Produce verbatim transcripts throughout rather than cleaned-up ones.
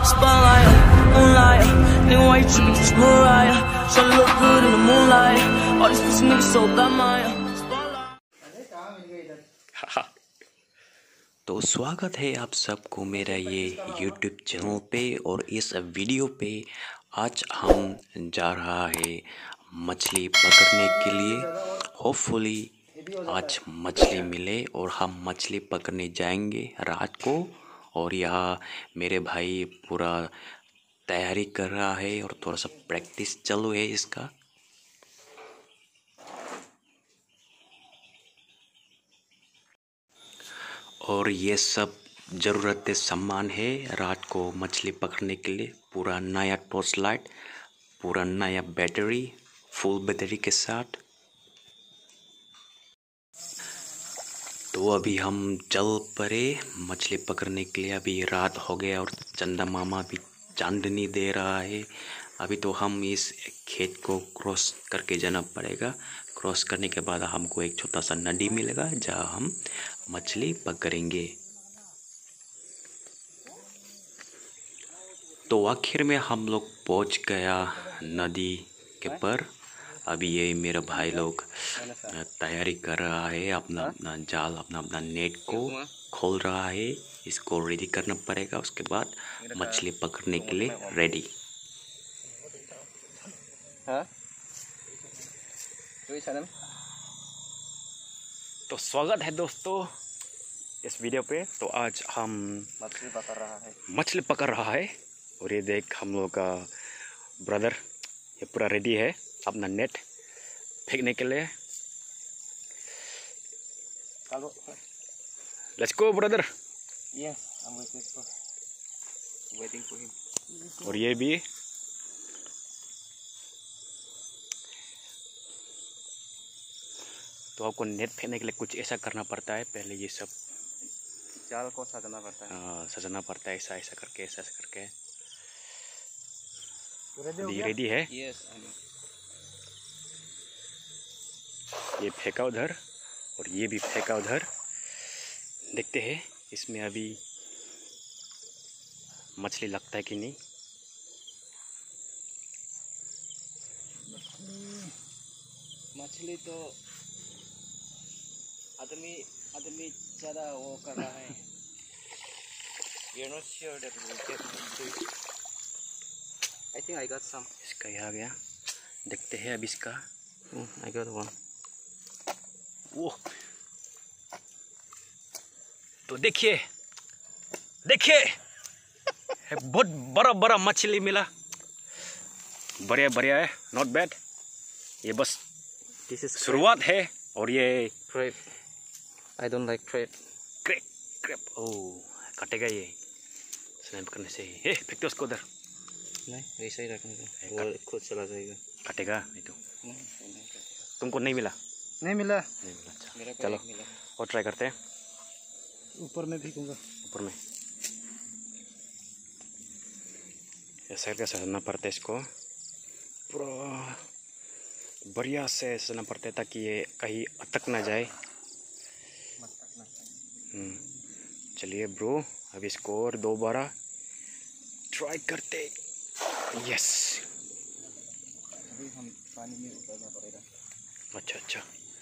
spotlight, moonlight. Nigga, why you tripping, just Mariah? Tryna look good in the moonlight. All these pussy niggas so bad, Maya. तो स्वागत है आप सबको मेरा ये यूट्यूब चैनल पे। और इस वीडियो पे आज हम जा रहा है मछली पकड़ने के लिए। होपफुली आज मछली मिले और हम मछली पकड़ने जाएंगे रात को। और यहाँ मेरे भाई पूरा तैयारी कर रहा है और थोड़ा सा प्रैक्टिस चालू है इसका। और ये सब ज़रूरत सामान है रात को मछली पकड़ने के लिए। पूरा नया टॉर्च लाइट, पूरा नया बैटरी, फुल बैटरी के साथ। तो अभी हम चल पड़े मछली पकड़ने के लिए। अभी रात हो गया और चंदा मामा भी चांदनी दे रहा है। अभी तो हम इस खेत को क्रॉस करके जाना पड़ेगा। क्रॉस करने के बाद हमको एक छोटा सा नदी मिलेगा जहाँ हम मछली पकड़ेंगे। तो आखिर में हम लोग पहुँच गया नदी के पर। अभी ये मेरा भाई लोग तैयारी कर रहा है, अपना अपना जाल, अपना अपना नेट को खोल रहा है। इसको रेडी करना पड़ेगा, उसके बाद मछली पकड़ने के लिए रेडी। तो स्वागत है दोस्तों इस वीडियो पे। तो आज हम मछली पकड़ रहा है मछली पकड़ रहा है और ये देख हम लोग का ब्रदर ये पूरा रेडी है अपना नेट फेंकने के लिए। Let's go brother. Yes, I'm waiting for waiting for him. और ये भी तो आपको नेट फेंकने के लिए कुछ ऐसा करना पड़ता है। पहले ये सब जाल को सजाना पड़ता है। आ, सजाना पड़ता है ऐसा ऐसा करके ऐसा ऐसा करके। रेडी रेडी है। Yes, ये फेंका उधर और ये भी फेंका उधर। देखते हैं इसमें अभी मछली लगता है कि नहीं। मछली तो आदमी आदमी ज़्यादा वो कर रहा है। You're not sure that we'll get into it. I think I got some. इसका यहाँ गया, देखते हैं अब इसका। Mm, I got one. वो तो देखिए देखिए बहुत बड़ा बड़ा मछली मिला। बढ़िया बढ़िया है, नॉट बैड। ये बस This is शुरुआत है। और ये crab. I don't like crab. Crab crab oh कटेगा ये स्नैप करने से। हे फेंक दो उसको उधर। नहीं ऐसा ही रखने का, वो खुद चला जाएगा। कटेगा नहीं तो। तुमको नहीं मिला? नहीं मिला। नहीं मिला। अच्छा मेरा को चलो मिला। और ट्राई करते हैं। ऊपर में फेंकूंगा। ऊपर में ऐसा करके सजाना पड़ता है इसको। पूरा बढ़िया से सजाना पड़ता है ताकि ये कहीं अटक ना जाए। चलिए ब्रो अब इसको और दोबारा ट्राई करते। यस अभी हम पानी में उतारना पड़ेगा। अच्छा अच्छा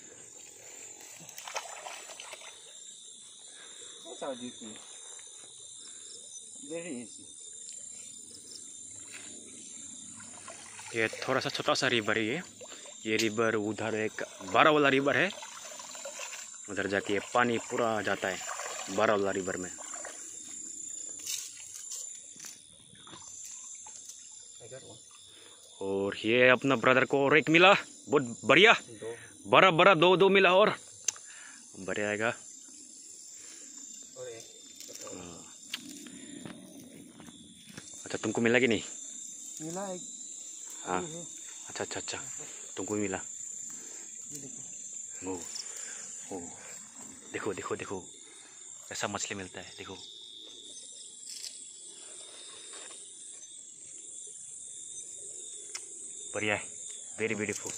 That's how deep it is. Very easy. ये थोड़ा सा छोटा सा रिवर है। ये ये रिवर उधर एक बड़ा वाला रिवर है, उधर जाके ये पानी पूरा जाता है बड़ा वाला रिवर में। और ये अपना ब्रदर को और एक मिला, बहुत बढ़िया बड़ा बड़ा दो दो मिला और बढ़िया आएगा। अच्छा तुमको मिला कि नहीं? मिला एक। हाँ अच्छा अच्छा अच्छा तुमको भी मिला। ओ ओ देखो देखो देखो ऐसा मछली मिलता है, देखो बढ़िया है, वेरी ब्यूटीफुल।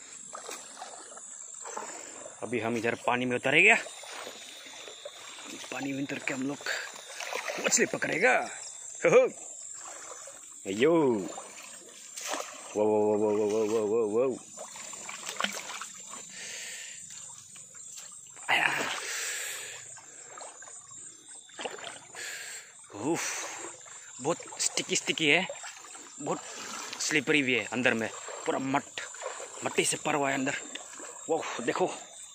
अभी हम इधर पानी में उतरे गया, पानी में उतर के हम लोग मछली पकड़ेगा। यो वो वो वो वो वो वो वो वो आया। उफ, बहुत स्टिकी स्टिकी है, बहुत स्लिपरी भी है। अंदर में पूरा मट मट्टी से पर हुआ है अंदर। वो देखो,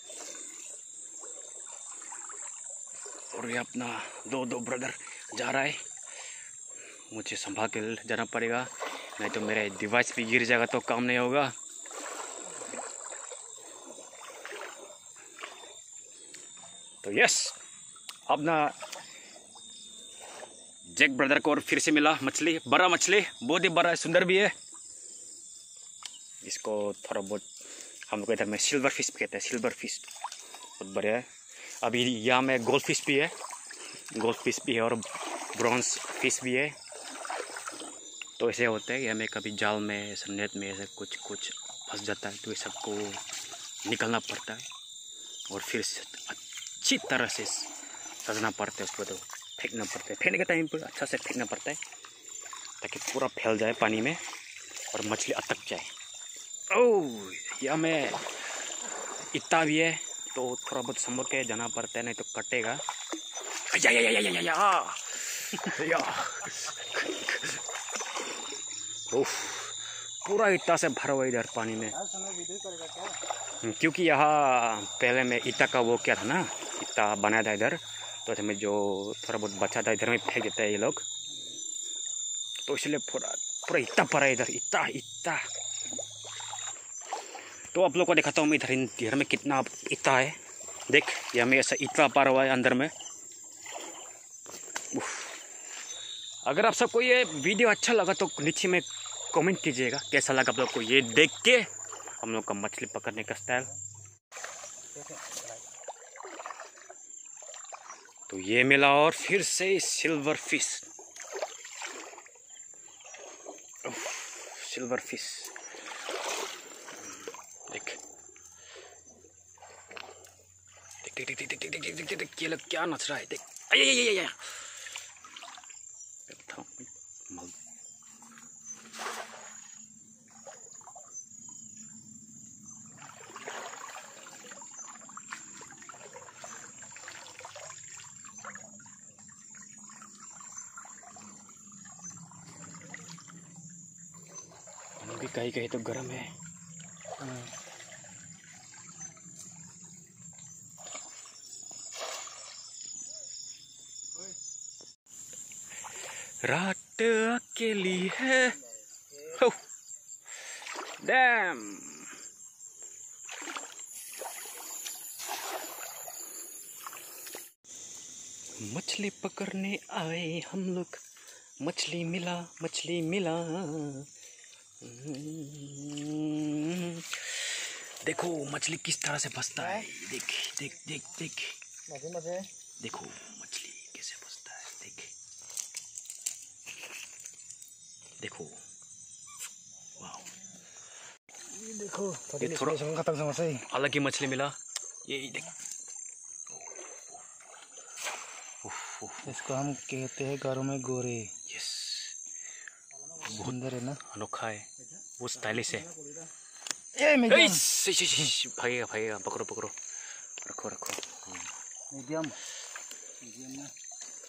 और ये अपना दो दो ब्रदर जा रहा है। मुझे संभाल के जाना पड़ेगा, नहीं तो मेरा डिवाइस भी गिर जाएगा तो काम नहीं होगा। तो यस, अपना जैक ब्रदर को और फिर से मिला मछली, बड़ा मछली, बहुत ही बड़ा है, सुंदर भी है। इसको थोड़ा बहुत हम लोग इधर में सिल्वर फिश कहते हैं, सिल्वर फिश बहुत बढ़िया है। अभी यहाँ में गोल्ड फिश भी है, गोल्ड फिश भी है और ब्रॉन्ज फिश भी है। तो ऐसे होते हैं, हमें कभी जाल में ऐसे नेट में ऐसे कुछ कुछ फंस जाता है, तो ये सबको निकलना पड़ता है और फिर अच्छी तरह से सजना पड़ता है, उसको तो फेंकना पड़ता है। फेंकने के टाइम पर अच्छा से फेंकना पड़ता है ताकि पूरा फैल जाए पानी में और मछली अटक जाए। ओह, यहाँ में इतना भी है तो थोड़ा बहुत संभल के जाना पड़ता है, नहीं तो कटेगा। या या या या या या या उफ, पूरा इतना से भरा हुआ इधर पानी में, क्योंकि यहाँ पहले में ईटा का वो क्या था ना, ईटा बनाया था इधर, तो हमें जो थोड़ा बहुत बचा था इधर में फेंक देते हैं ये लोग, तो इसलिए पूरा पूरा इतना पड़ा है इधर, इतना इतना। तो आप लोग को दिखाता हूँ मैं इधर इधर में कितना इतना है। देख, ये हमें ऐसा इतना पार हुआ है अंदर में। उफ। अगर आप सबको ये वीडियो अच्छा लगा तो नीचे में कमेंट कीजिएगा कैसा लगा आप लोग को ये देख के हम लोग का मछली पकड़ने का स्टाइल। तो ये मिला और फिर से सिल्वर फिश, सिल्वर फिश। देख देख देख देख देख देख देख देख ये लोग क्या नच रहा है, देख। आया या या या पानी भी कहीं कहीं तो गर्म है। रात अकेली है, हो डैम। मछली पकड़ने आए हम लोग, मछली मिला मछली मिला। देखो मछली किस तरह से फंसता है, देख देख देख देख मजे मजे। देखो मछली कैसे फंसता है, देख देखो, वाह। ये देखो ये थोड़ा अलग ही मछली मिला, ये देख। इसको हम कहते हैं घरों में गोरे। यस, सुंदर है ना, अनोखा है, वो स्टाइलिश है। ए मीडियम, भागेगा भागेगा, पकड़ो पकड़ो, रखो रखो। मीडियम मीडियम ना।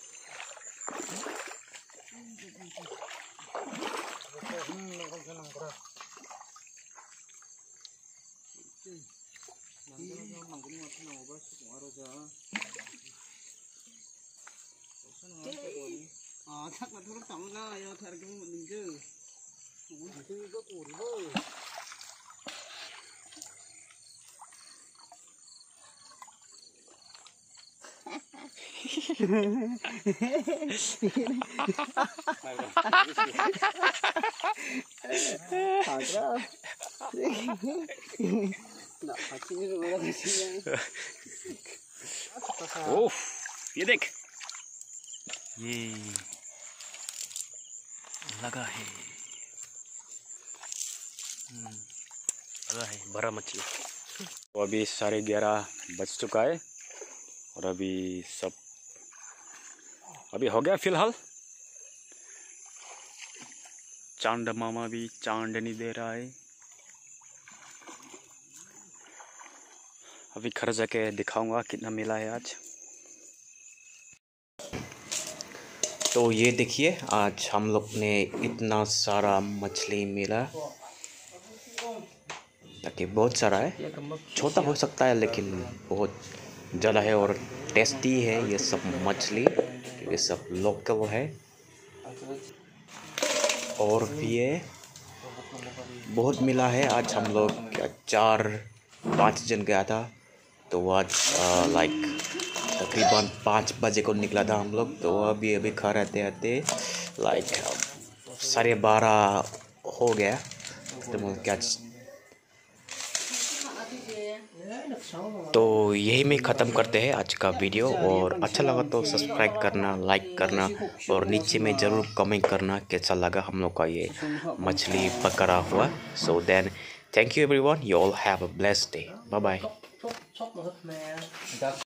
À, chắc là nó tổng ra do thật cái mình chứ. Ủa thì tôi có củ thôi. ओह, ये देख, ये लगा है, लगा है बड़ा मछली। तो अभी साढ़े ग्यारह बज चुका है और अभी सब अभी हो गया फिलहाल। चांद मामा भी चांदनी दे रहा है। अभी घर जाके दिखाऊंगा कितना मिला है आज। तो ये देखिए आज हम लोग ने इतना सारा मछली मिला। ताकि बहुत सारा है, छोटा हो सकता है लेकिन बहुत ज़्यादा है और टेस्टी है ये सब मछली। ये सब लोकल है और ये बहुत मिला है। आज हम लोग चार पाँच जन गया था तो आज लाइक तकरीबन पाँच बजे को निकला था हम लोग। तो अभी अभी घर आते आते लाइक साढ़े बारह हो गया। तो क्या तो यही में ख़त्म करते हैं आज का वीडियो। और अच्छा लगा तो सब्सक्राइब करना, लाइक करना और नीचे में ज़रूर कमेंट करना कैसा लगा हम लोग का ये मछली पकड़ा हुआ। So then thank you everyone, you all have a blessed day, bye bye.